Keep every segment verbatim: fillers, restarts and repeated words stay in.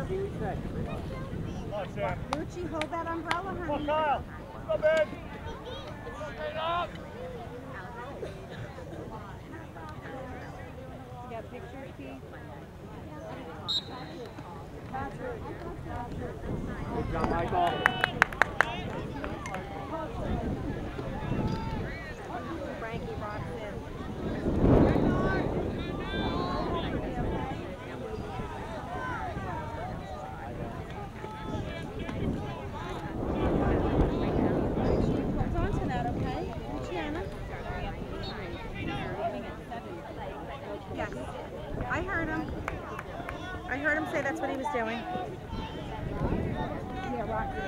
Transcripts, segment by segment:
Lucci, hold that umbrella, honey. Come on, Kyle. Come in. Straight up. You got pictures, Pete? Good job, Michael. Frankie rocks in. Hold on to that, okay? Luciana? Yes. I heard him. I heard him say that's what he was doing. Yeah, Rocky.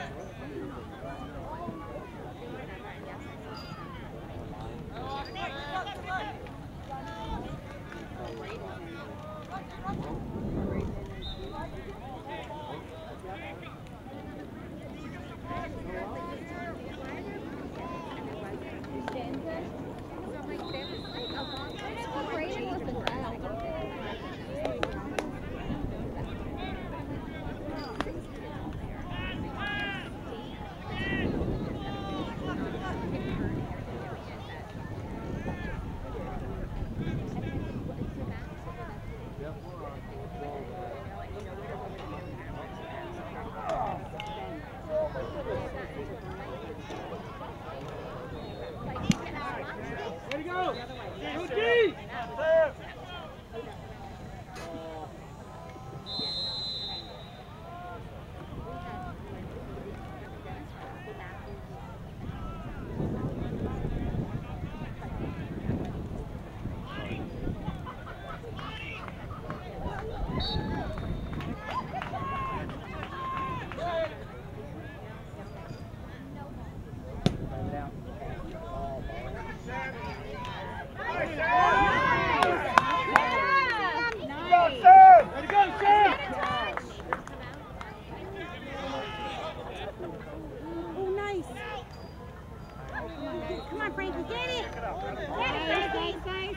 Come on, Frankie, get it! Get it, Frankie!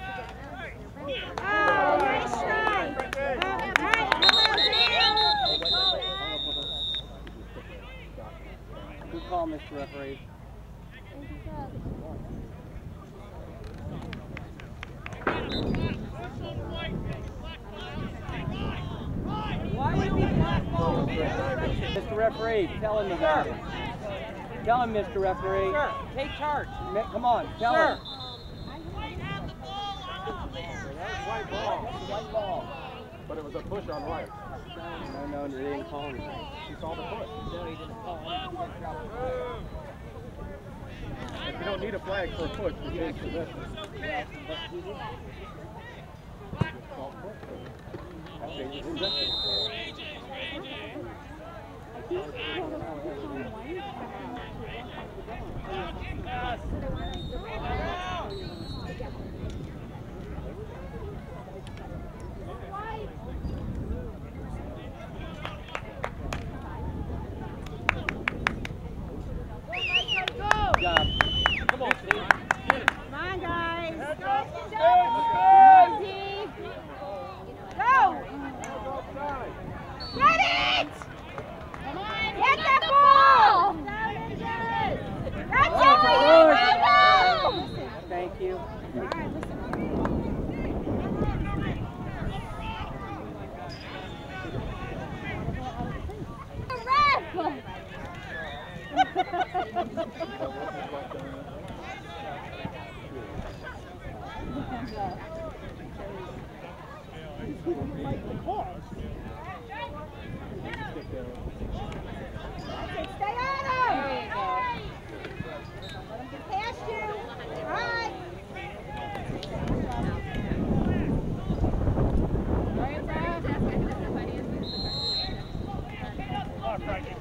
Oh, nice try! All right, come on, Good call, Mister Referee. Mister Referee, tell him about it. Tell him, Mister Referee. Sir, take charge. Come on, tell Sir. him. White ball. White ball. But it was a push on right. No, no, they didn't call anything. She saw the push. No, he didn't call anything. If you don't need a flag for a push, you change position. Come on, Steve. Come on, guys. Heads up. Go! Get it! Come on, get that ball! That's it for you, Michael! Thank you. All right, listen. Stay on him! There you go. Let him get past you. All right. Come on, Frankie.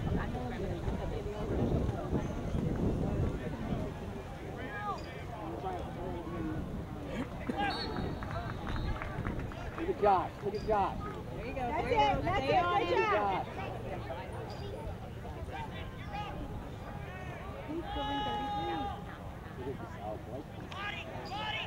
Look at Josh. Look at Josh. There you go. That's There you it. go. That's Stay it. on Good him. job. Josh. He's scoring thirty-three. Look at this Alex White.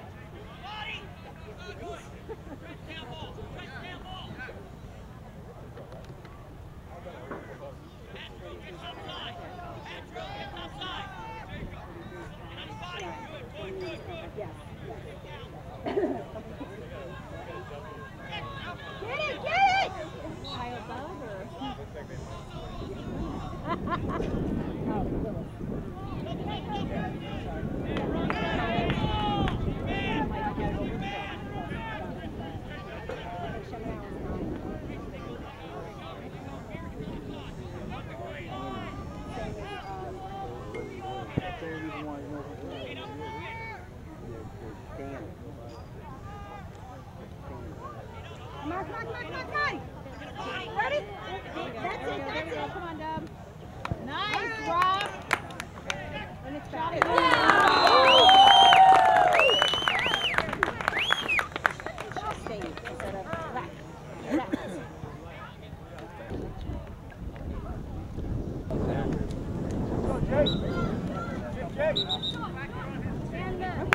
Come on, come on, come on, come on, come on. Ready? That's it, that's it. Come on, Dub. Nice, Rob. And it's back. Stay instead of left. Left. Go, Jake. Jake, Jake. Stand up.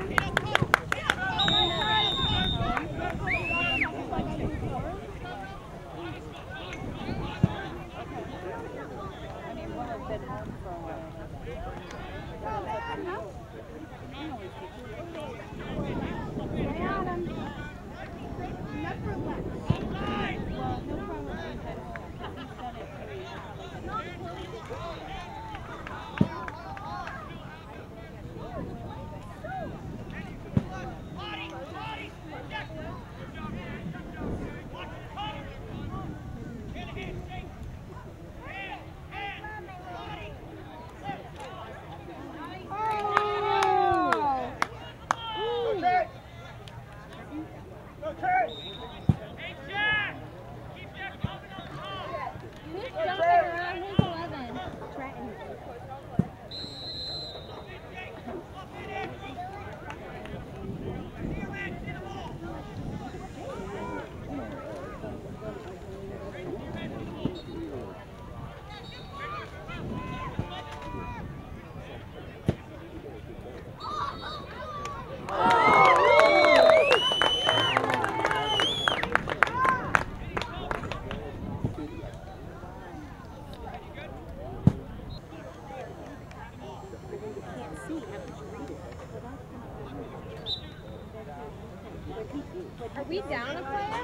Are we down a player?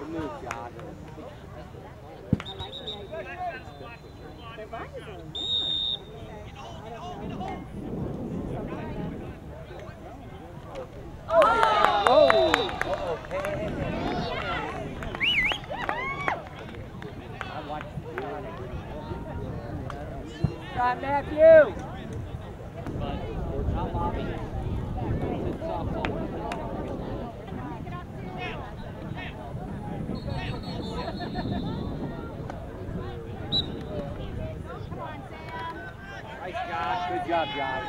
Shot, Matthew! But not Bobby. It's softball. Nice, Josh. Good job, Josh.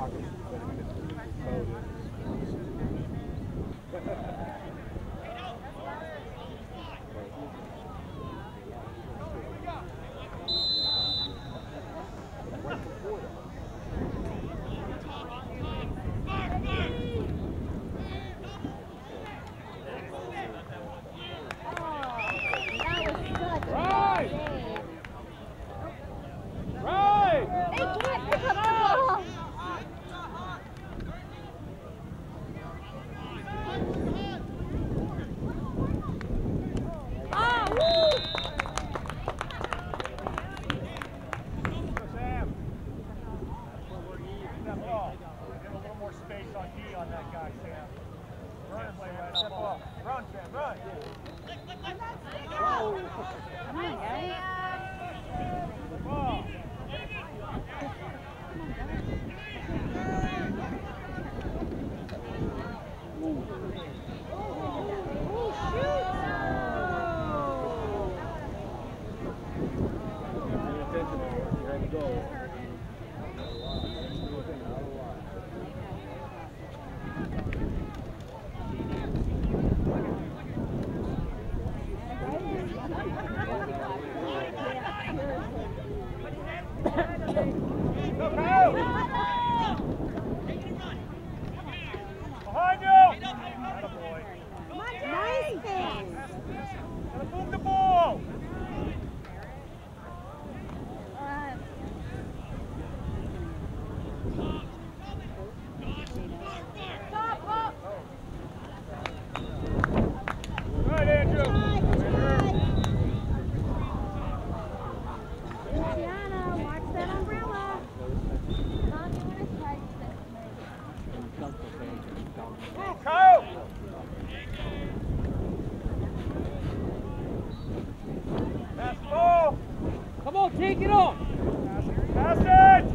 Take it off! Pass it!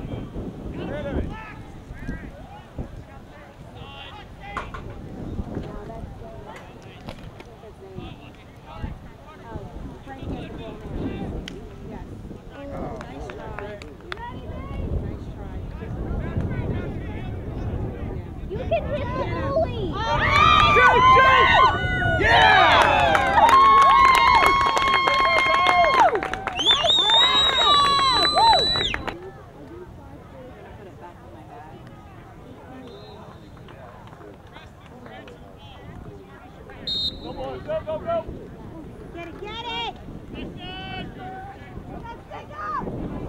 You can hit the goalie! Shoot! Shoot! Yeah! Go, go, go! Get it, get it! Let's take off!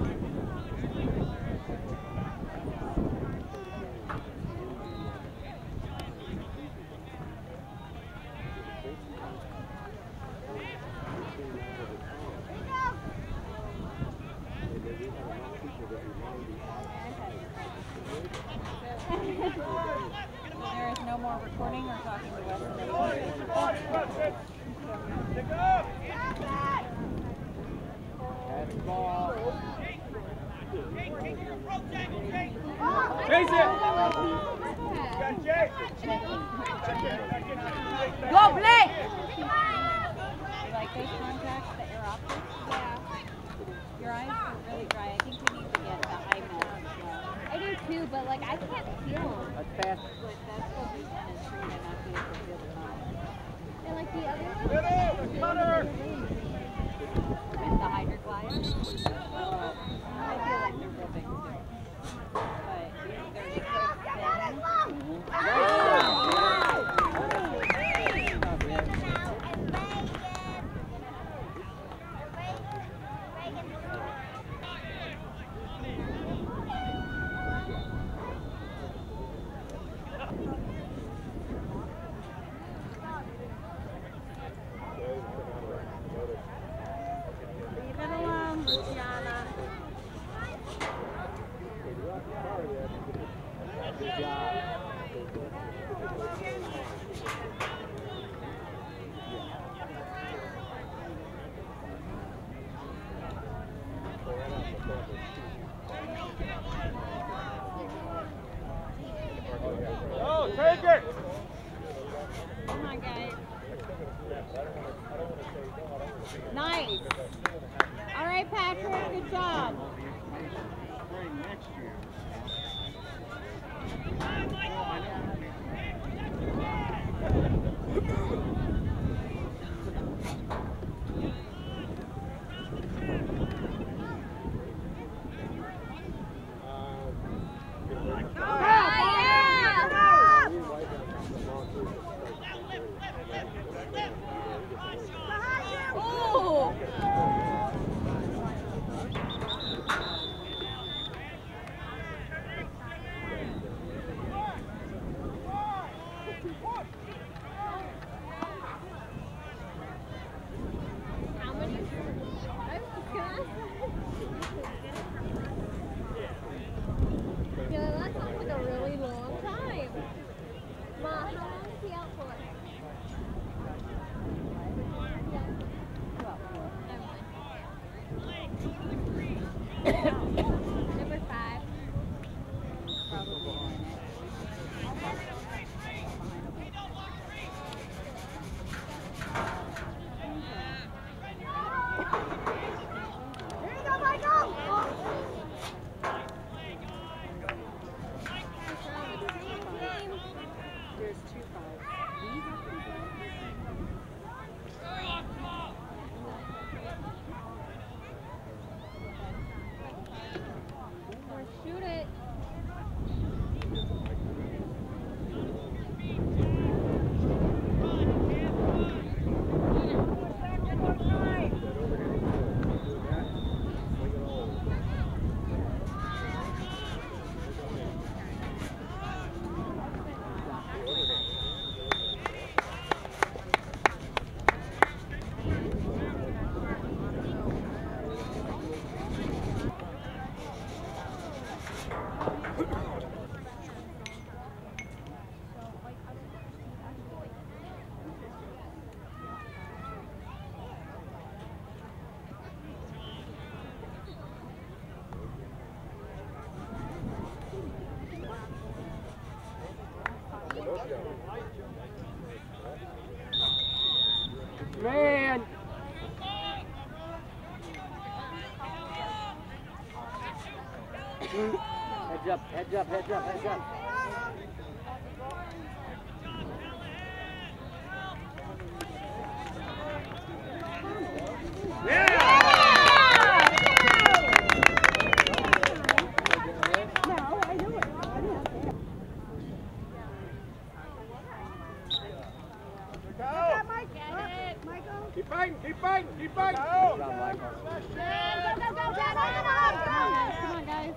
There is no more recording or talking to Wes. Pick up! That's ball. Chase it! Got Jake! Go, Blake! You like those contacts that you're optic? Yeah. Your eyes are really dry. I think you need to get the eye mask. I do too, but like I can't feel. That's fast. But that's what we can is free to not be able to feel the time. And like the other Hit it! Cutter! With the hydroglides, well, I feel like they're real big too. But they're just so thin. Leave it alone, Luciana. Good job. Oh, take it! Come on, guys. Nice. All right, Patrick. Good job. Number five. There you go, Michael! There's two fives. Shoot it. Man! Heads up, heads up, heads up, heads up. Keep fighting, keep fighting, keep fighting. Good job, Michael. Go, go, go, Dad, open up! Come on, guys.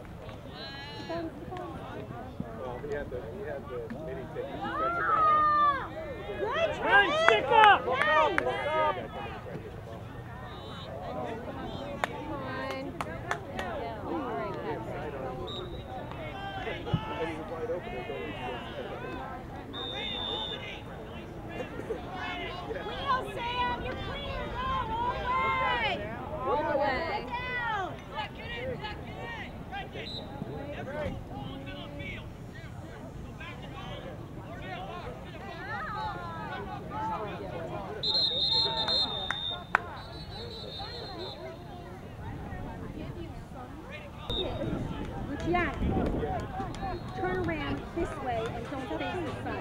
Well, he had the, he had the mini ticket. Good Run, try! stick up! Come on. Yeah, all right, Patrick. And he was wide open. There's no reason. Wheel, Sam! You're clear! Go all the way! All the way. Get down! Yeah. Turn around this way and don't face the sun.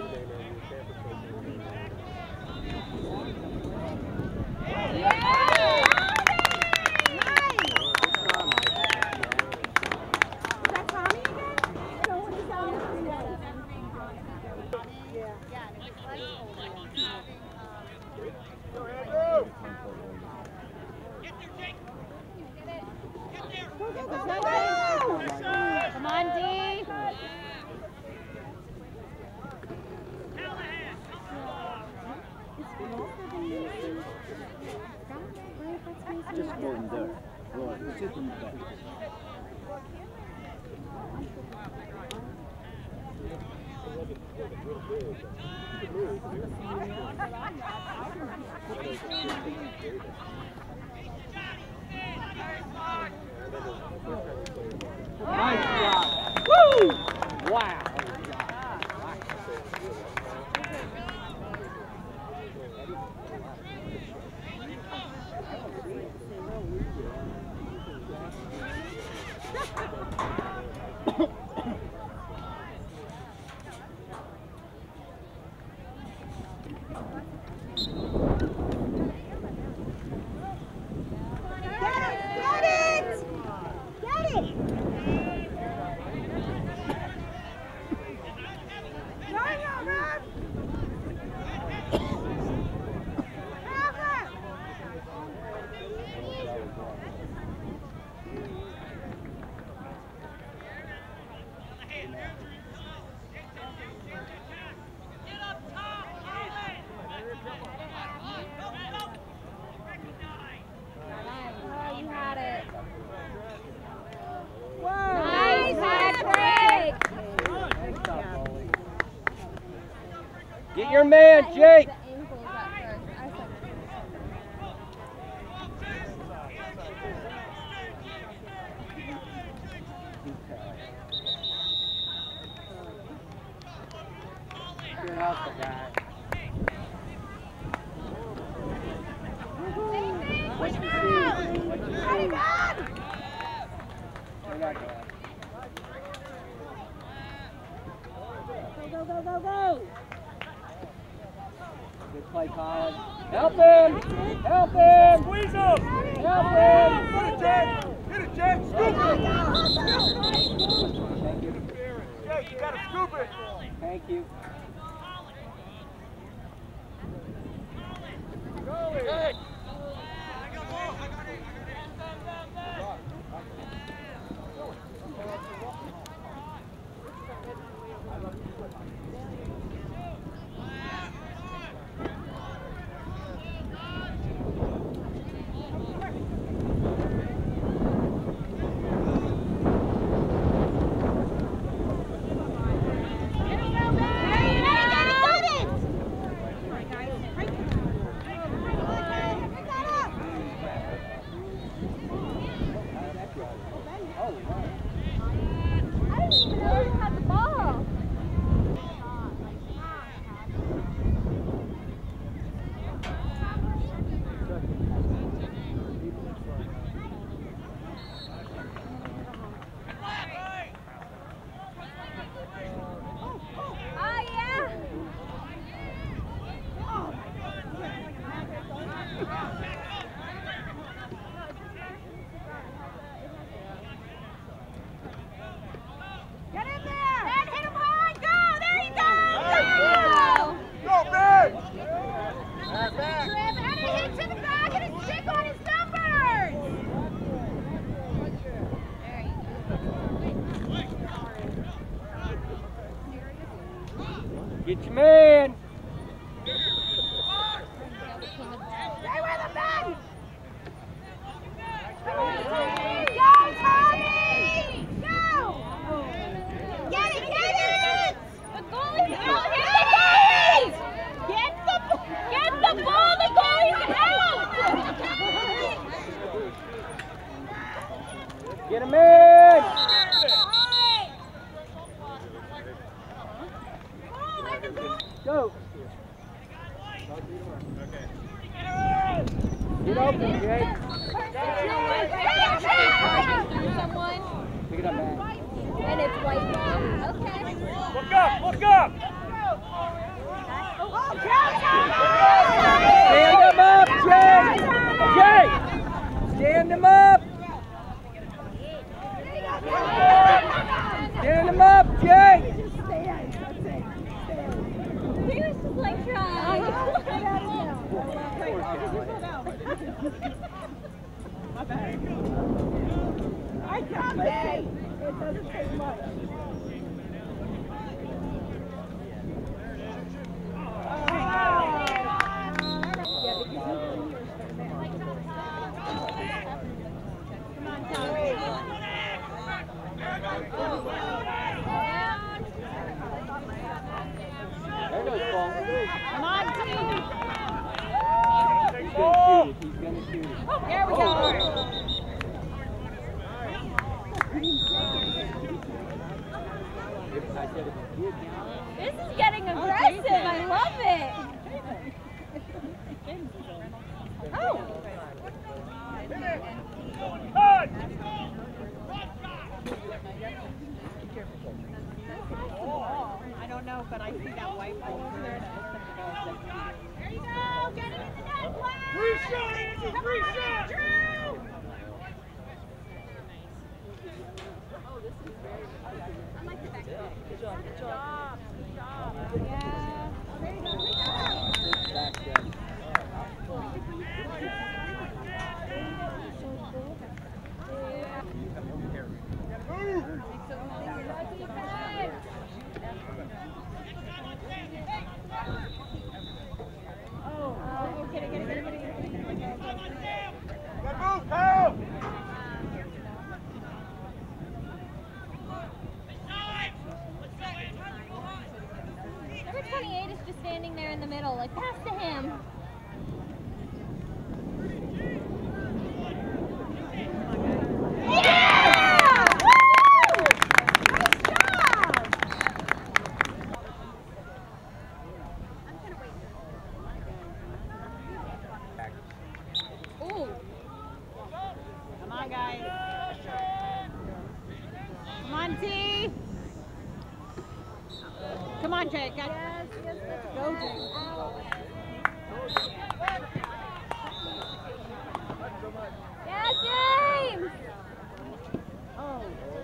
Come on, D. Just go in there. Go on, sit in the back. Nice job. Woo! Wow. your man, Jake. The ankles at first. I said Good hustle, guy. What you see? What you see? We're not going. Go, go, go, go! Good play, Colin. Help him! Help him! Squeeze him! Help him! Hit it, Jake! Hit it, Jake! Scoop it! Thank you. Jake, you gotta scoop it! Thank you. Jake! Get your man. Stay with him, Ben! Go, Tommy! Go! Get it, get it! The goalie's out! Hit the goalies! Get the, get the ball! The goalie's out! Get him in. Go. Get open, Jake. Someone, Pick it up, man. and it's white ball. Okay. Look up! Look up! Stand him up, Jake. Jake. Stand him up. Stand him up, Jake. He was just like trying. My bad. I got me! It doesn't take much. Come on, Tommy. There goes Paul. Come on, team. He's gonna shoot it. He's gonna shoot it. There we go. on, guys. Come on, T. Come on, Jake. Yes, yes, let's go, Jake. Yeah, James! Oh.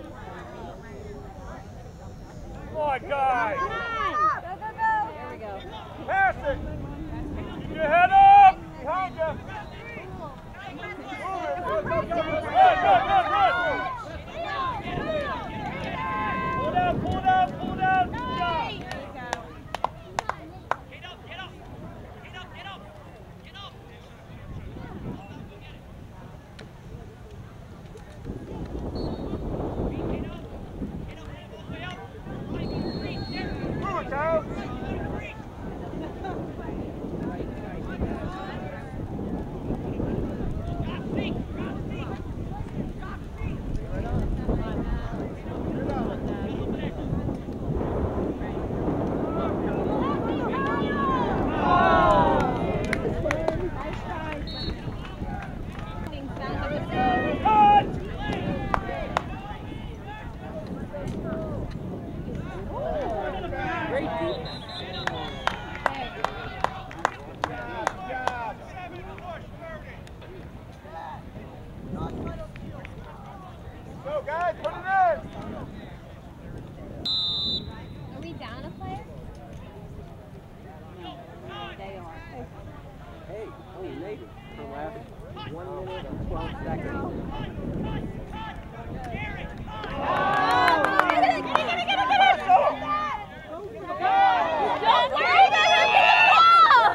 Come on, guys. Come on. Go, go, go. There we go. Pass it. Keep your head up. Behind you. Good, good, good, good, good, good. Pull down, pull down, pull down. Good job. Move it, Kyle. Great defense. Go, guys, put it in. Are we down a player? They are. Hey, oh, you made it for last one minute and twelve seconds. Get it, get it, get it, get it, get it! Don't worry about him, get the ball!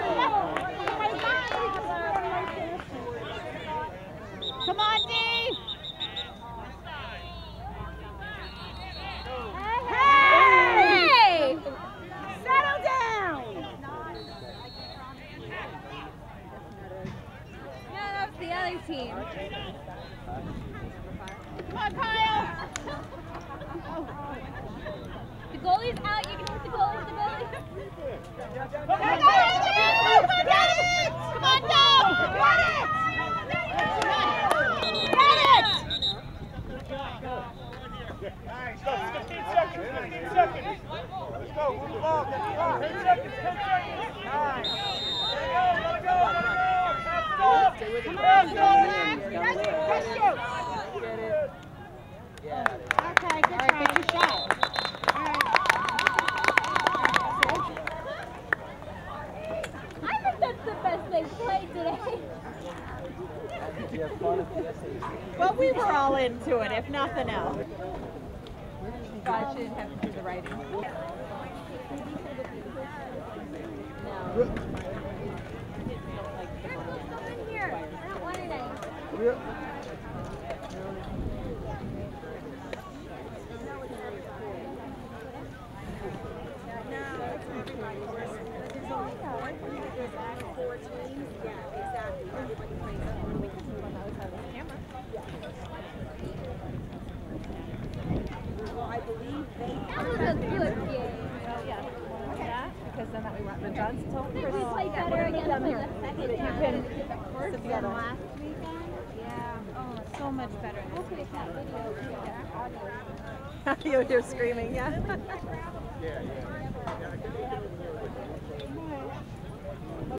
Come on, D! Hey! Settle down! No, that's the other team. Come on, Kyle! The goalie's out. You can hit the goalie. The goalie. Come on, get it! Come on, go! Get it! Get it! Nice. Go. fifteen seconds. fifteen seconds. Let's go. Move the ball. Get the ball. ten seconds. ten seconds. Nice. Let it go. Let it go. Let it go. Pass it up. Pass it up. Press you. Get it. Yeah. Okay, good try. Get your shot. I think that's the best they played today. You have fun at the S A T. Well, we were all into it, if nothing else. God shouldn't have to do the writing. No. Here. I don't want it any. That was a good game. Because then that we went the Duns till I think we played better against them the second half. can First submit than it. last weekend. Yeah. Oh, so much better. We'll take that video. You're screaming, yeah. Yeah, yeah.